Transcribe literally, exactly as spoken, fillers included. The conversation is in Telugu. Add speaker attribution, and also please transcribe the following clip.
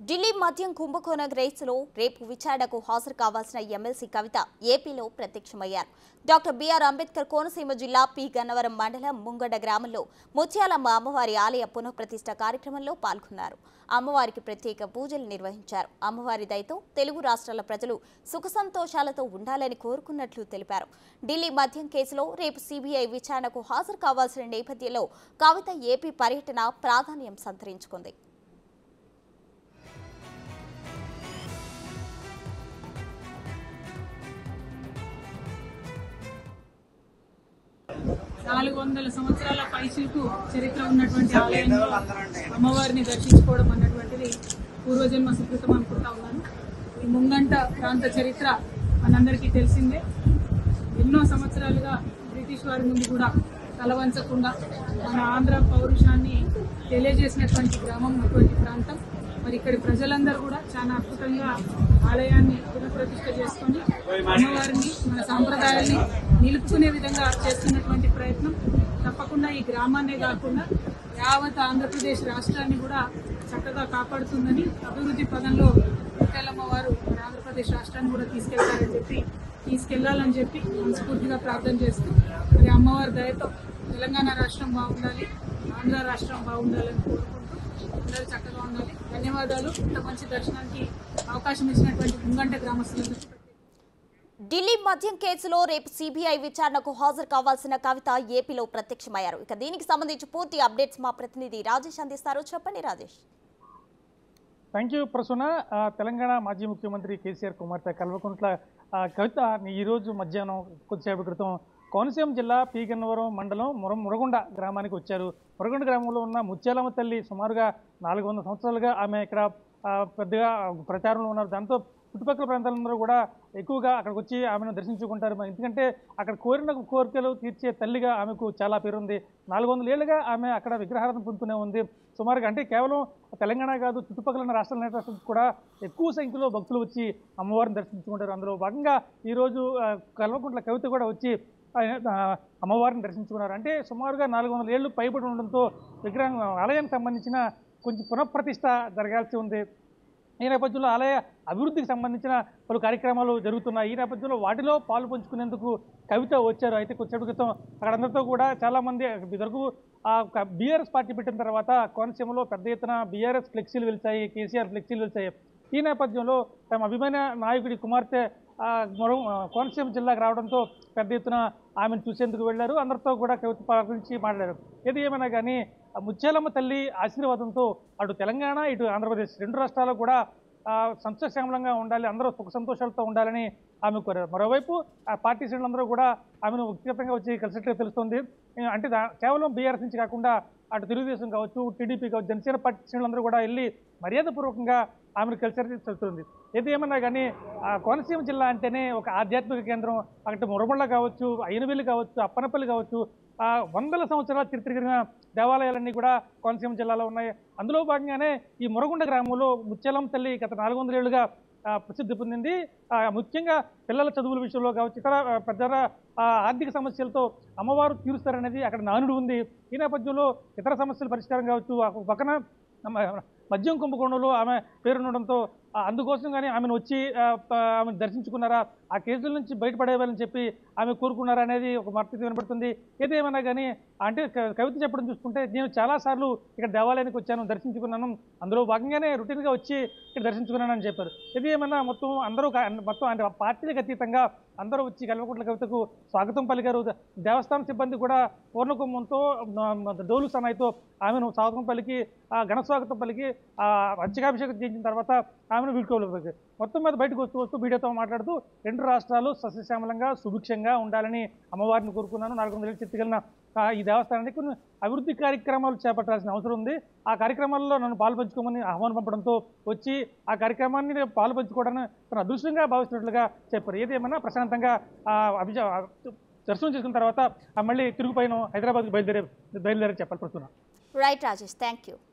Speaker 1: ఢిల్లీ మద్యం కుంభకోణం రేసులో రేపు విచారణకు హాజరు కావాల్సిన ఎమ్మెల్సీ కవిత ఏపీలో ప్రత్యక్షమయ్యారు. డాక్టర్ బిఆర్ అంబేద్కర్ కోనసీమ జిల్లా పి గన్నవరం మండలం ముంగడ గ్రామంలో ముత్యాలమ్మ అమ్మవారి ఆలయ పునఃప్రతిష్ఠ కార్యక్రమంలో పాల్గొన్నారు. అమ్మవారికి ప్రత్యేక పూజలు నిర్వహించారు. అమ్మవారి దయతో తెలుగు రాష్ట్రాల ప్రజలు సుఖ సంతోషాలతో ఉండాలని కోరుకున్నట్లు తెలిపారు. ఢిల్లీ మద్యం కేసులో రేపు సిబిఐ విచారణకు హాజరు కావాల్సిన నేపథ్యంలో కవిత ఏపీ పర్యటన ప్రాధాన్యం సంతరించుకుంది.
Speaker 2: నాలుగు వందల సంవత్సరాల పైచిలకు చరిత్ర ఉన్నటువంటి ఆలయంలో అమ్మవారిని దర్శించుకోవడం అన్నటువంటిది పూర్వజన్మ సుకృతం అనుకుంటా ఉన్నాను. ఈ ముంగంట ప్రాంత చరిత్ర మనందరికీ తెలిసిందే. ఎన్నో సంవత్సరాలుగా బ్రిటిష్ వారి నుండి కూడా తలవంచకుండా మన ఆంధ్ర పౌరుషాన్ని తెలియజేసినటువంటి గ్రామం అటువంటి ప్రాంతం. మరి ఇక్కడి ప్రజలందరూ కూడా చాలా అద్భుతంగా ఆలయాన్ని పునఃప్రతిష్ఠ చేసుకొని అమ్మవారిని మన సాంప్రదాయాన్ని నిలుపుకునే విధంగా చేస్తున్నటువంటి ప్రయత్నం తప్పకుండా ఈ గ్రామాన్నే కాకుండా యావత్ ఆంధ్రప్రదేశ్ రాష్ట్రాన్ని కూడా చక్కగా కాపాడుతుందని, అభివృద్ధి పదంలో ముత్యాలమ్మ వారు ఆంధ్రప్రదేశ్ రాష్ట్రాన్ని కూడా తీసుకెళ్తారని చెప్పి తీసుకెళ్లాలని చెప్పి మనస్ఫూర్తిగా ప్రార్థన చేస్తూ మరి అమ్మవారి దయతో తెలంగాణ రాష్ట్రం బాగుండాలి, ఆంధ్ర రాష్ట్రం బాగుండాలని కోరుకుంటూ అందరూ చక్కగా ఉండాలి. ధన్యవాదాలు. ఇంత మంచి దర్శనానికి అవకాశం ఇచ్చినటువంటి ముంగంట గ్రామస్తులకు.
Speaker 1: ఢిల్లీ మద్యం కేసులో రేపు సిబిఐ విచారణకు హాజరు కావాల్సిన కవిత ఏపీలో ప్రత్యక్షమయ్యారు. ఇక దీనికి సంబంధించి పూర్తి అప్డేట్స్ మా ప్రతినిధి రాజేష్ అందిస్తారు. చెప్పండి రాజేష్.
Speaker 3: Thank you Prasuna. తెలంగాణ మాజీ ముఖ్యమంత్రి కేసీఆర్ కుమార్తె కల్వకుంట్ల కవిత ఈరోజు మధ్యాహ్నం కొద్దిసేపటి క్రితం కోనసీమ జిల్లా పి గన్నవరం మండలం ముర మురగొండ గ్రామానికి వచ్చారు. మురగొండ గ్రామంలో ఉన్న ముత్యాలమ్మ తల్లి సుమారుగా నాలుగు వందల సంవత్సరాలుగా ఆమె ఇక్కడ పెద్దగా ప్రచారంలో ఉన్నారు. దాంతో చుట్టుపక్కల ప్రాంతాలందరూ కూడా ఎక్కువగా అక్కడికి వచ్చి ఆమెను దర్శించుకుంటారు. ఎందుకంటే అక్కడ కోరిన కోరికలు తీర్చే తల్లిగా ఆమెకు చాలా పేరుంది. నాలుగు వందల ఏళ్ళుగా ఆమె అక్కడ విగ్రహారాధన పొందుతూనే ఉంది. సుమారుగా అంటే కేవలం తెలంగాణ కాదు, చుట్టుపక్కల ఉన్న రాష్ట్రాల నేతలు కూడా ఎక్కువ సంఖ్యలో భక్తులు వచ్చి అమ్మవారిని దర్శించుకుంటారు. అందులో భాగంగా ఈరోజు కల్వకుంట్ల కవిత కూడా వచ్చి అమ్మవారిని దర్శించుకున్నారు. అంటే సుమారుగా నాలుగు వందల ఏళ్ళు పైబడి ఉండడంతో విగ్రహం ఆలయానికి సంబంధించిన కొంచెం పునఃప్రతిష్ఠ జరగాల్సి ఉంది. ఈ నేపథ్యంలో ఆలయ అభివృద్ధికి సంబంధించిన పలు కార్యక్రమాలు జరుగుతున్నాయి. ఈ నేపథ్యంలో వాటిలో పాలు పంచుకునేందుకు కవిత వచ్చారు. అయితే కొద్దిసేపు క్రితం అక్కడ అందరితో కూడా చాలామంది ఇదివరకు బీఆర్ఎస్ పార్టీ పెట్టిన తర్వాత కోనసీమలో పెద్ద ఎత్తున బీఆర్ఎస్ ఫ్లెక్సీలు వెలిచాయి, కేసీఆర్ ఫ్లెక్సీలు వెలిచాయి. ఈ నేపథ్యంలో తమ అభిమాన నాయకుడి కుమార్తె మరో కోనసీమ జిల్లాకు రావడంతో పెద్ద ఎత్తున ఆమెను చూసేందుకు వెళ్లారు. అందరితో కూడా కవిత గురించి మాట్లాడారు. ఏది ఏమైనా కానీ ముత్యాలమ్మ తల్లి ఆశీర్వాదంతో అటు తెలంగాణ ఇటు ఆంధ్రప్రదేశ్ రెండు రాష్ట్రాలు కూడా సంతోషశ్యామలంగా ఉండాలి, అందరూ సుఖ సంతోషాలతో ఉండాలని ఆమె కోరారు. మరోవైపు ఆ పార్టీ శ్రేణులందరూ కూడా ఆమెను వ్యక్తిగతంగా వచ్చి కలిసినట్లుగా తెలుస్తుంది. అంటే కేవలం బీఆర్ఎస్ నుంచి కాకుండా అటు తెలుగుదేశం కావచ్చు, టీడీపీ కావచ్చు, జనసేన పార్టీ శ్రేణులందరూ కూడా వెళ్ళి మర్యాదపూర్వకంగా ఆమెను కలిసి తెలుస్తుంది. ఏది ఏమన్నా కానీ కోనసీమ జిల్లా అంటేనే ఒక ఆధ్యాత్మిక కేంద్రం. అక్కడ మురగొండ కావచ్చు, అయినవెల్లి కావచ్చు, అప్పనపల్లి కావచ్చు, వందల సంవత్సరాల చరిత్ర కలిగిన దేవాలయాలన్నీ కూడా కోనసీమ జిల్లాలో ఉన్నాయి. అందులో భాగంగానే ఈ మురగొండ గ్రామంలో ముత్యాలమ్మ తల్లి గత నాలుగు వందల ఏళ్ళుగా ప్రసిద్ధి పొందింది. ముఖ్యంగా పిల్లల చదువుల విషయంలో కావచ్చు, ఇతర పెద్ద ఆర్థిక సమస్యలతో అమ్మవారు తీరుస్తారనేది అక్కడ నానుడు ఉంది. ఈ నేపథ్యంలో ఇతర సమస్యల పరిష్కారం కావచ్చు, పక్కన మద్యం కుంభకోణంలో ఆమె పేరుండడంతో అందుకోసం కానీ ఆమెను వచ్చి ఆమెను దర్శించుకున్నారా, ఆ కేసుల నుంచి బయటపడేవాలని చెప్పి ఆమె కోరుకున్నారా అనేది ఒక మర్తీ వినపడుతుంది. ఏదేమైనా కానీ అంటే కవిత చెప్పడం చూసుకుంటే నేను చాలాసార్లు ఇక్కడ దేవాలయానికి వచ్చాను, దర్శించుకున్నాను, అందులో భాగంగానే రొటీన్గా వచ్చి ఇక్కడ దర్శించుకున్నానని చెప్పారు. ఇది ఏమైనా మొత్తం అందరూ మొత్తం అంటే పార్టీలకు అతీతంగా అందరూ వచ్చి కల్వకుంట్ల కవితకు స్వాగతం పలికారు. దేవస్థానం సిబ్బంది కూడా పూర్ణకుంభంతో డోలు సనాయితో ఆమెను స్వాగతం పలికి ఘన స్వాగతం పలికి అర్చకాభిషేకం చేసిన తర్వాత ఆమెను వీడ్కోలు మొత్తం మీద బయటకు వస్తూ వస్తూ మీడియాతో మాట్లాడుతూ రెండు రాష్ట్రాలు సస్యశ్యామలంగా సుభిక్షంగా ఉండాలని అమ్మవారిని కోరుకున్నాను. నాలుగు వందల ఏళ్ళు చెట్టుకెళ్ళిన ఈ దేవస్థానానికి కొన్ని అభివృద్ధి కార్యక్రమాలు చేపట్టాల్సిన అవసరం ఉంది. ఆ కార్యక్రమాల్లో నన్ను పాల్పంచుకోమని ఆహ్వానం పంపడంతో వచ్చి ఆ కార్యక్రమాన్ని పాల్పంచుకోవడానికి తన అదృష్టంగా భావిస్తున్నట్లుగా చెప్పారు. ఏదేమన్నా ప్రశాంతంగా అభిజ దర్శనం చేసుకున్న తర్వాత మళ్ళీ తిరుగుపైన హైదరాబాద్కి బయలుదేరే బయలుదేరి చెప్పాలి పడుతున్నాను.
Speaker 1: Right Rajesh, thank you.